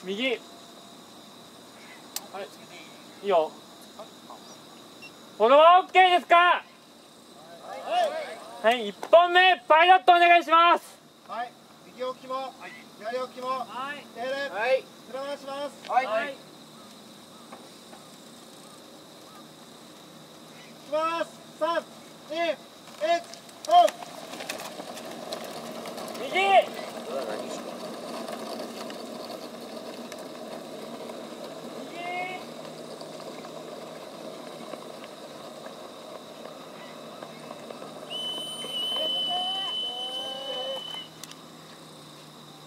右。あれ、いいよ。このまま OK ですか。はい、1本目パイロットお願いします。 はい、右置きも左置きも手で裏回します。はい、いきます。3、2、1。